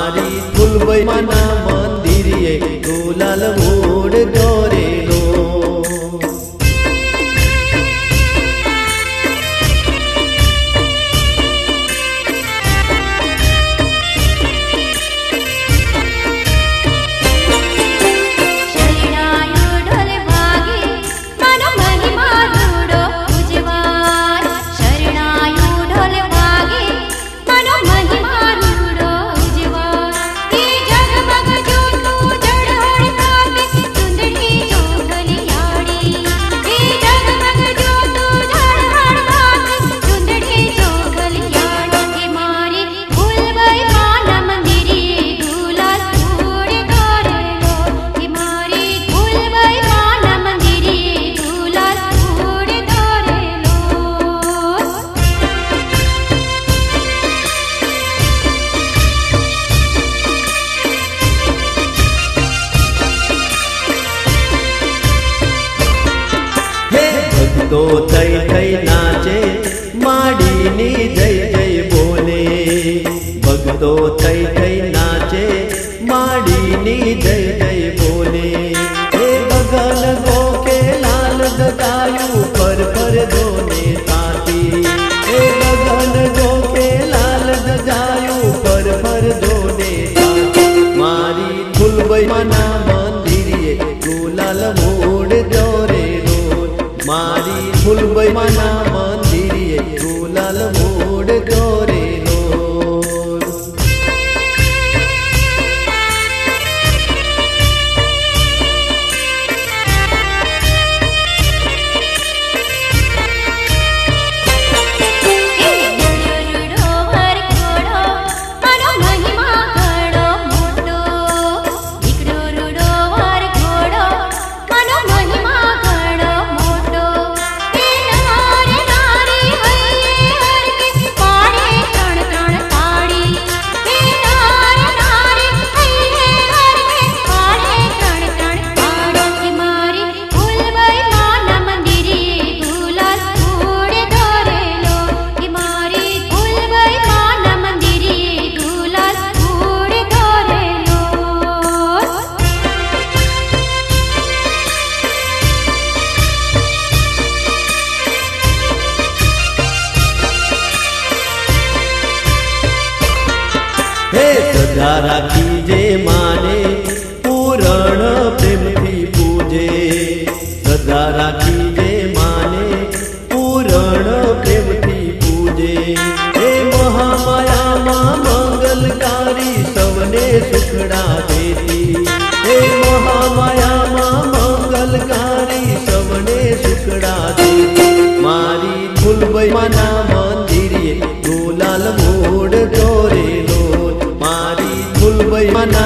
मारी फुलबई मना मंदिरिये गुलाल मोड़ करेलो। तो थई थई नाचे माडीनी जय जय बोले। भक्तो थई थई नाचे माडीनी जय जय बोले। हे बगल गो के लाल दतायु पर दोने साथी। हे बगल गो के लाल दतायु पर दोने साथी। मारी फुलबई मना मंदिरिये गुलाल मोड़ जोरे। मारी फुलबई मना मंदिरिये गुलाल मोड़ करेलो। सदा राखी जे माने पूरण प्रेम थी पूजे। सदा राखी जे माने पूरण प्रेम थी पूजे। हे महामाया मां मंगलकारी सबने सुखड़ा देती। हे महामाया मां मंगलकारी सबने सुखड़ा देती। मारी फुलबई मना मंदिरिये गुलाल मोड़ करेलो। मारी फुलबई मना